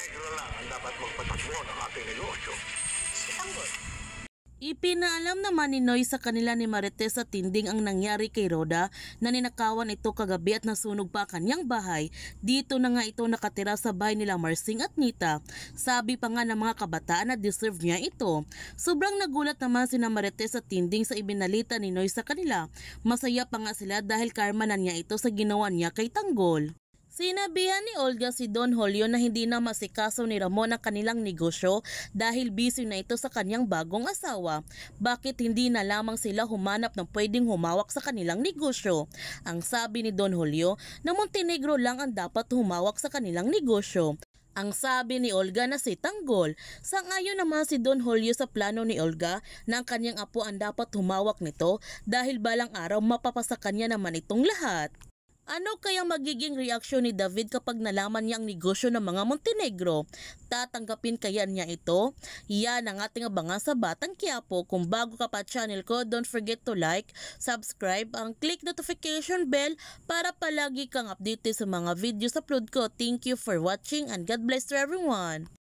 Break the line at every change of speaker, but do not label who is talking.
Montenegro lang ang dapat magpatakbo ng ating negosyo. Si Tanggol.
Ipinaalam naman ni Noy sa kanila ni Marites sa tinding ang nangyari kay Rhoda na ninakawan ito kagabi at nasunog pa kanyang bahay. Dito na nga ito nakatira sa bahay nila Marsing at Nita. Sabi pa nga ng mga kabataan na deserve niya ito. Sobrang nagulat naman si Marites sa tinding sa ibinalita ni Noy sa kanila. Masaya pa nga sila dahil karma na niya ito sa ginawa niya kay Tanggol. Sinabihan ni Olga si Don Julio na hindi na masikaso ni Ramon ang kanilang negosyo dahil busy na ito sa kanyang bagong asawa. Bakit hindi na lamang sila humanap ng pwedeng humawak sa kanilang negosyo? Ang sabi ni Don Julio na Montenegro lang ang dapat humawak sa kanilang negosyo. Ang sabi ni Olga na si Tanggol. Sang-ayon naman si Don Julio sa plano ni Olga na ang kanyang apo ang dapat humawak nito dahil balang araw mapapasa kanya naman itong lahat. Ano kayang magiging reaksyon ni David kapag nalaman niya ang negosyo ng mga Montenegro? Tatanggapin kaya niya ito? Yan ang ating abangan sa Batang Quiapo. Kung bago ka pa channel ko, don't forget to like, subscribe, ang click notification bell para palagi kang updated sa mga videos upload ko. Thank you for watching and God bless to everyone.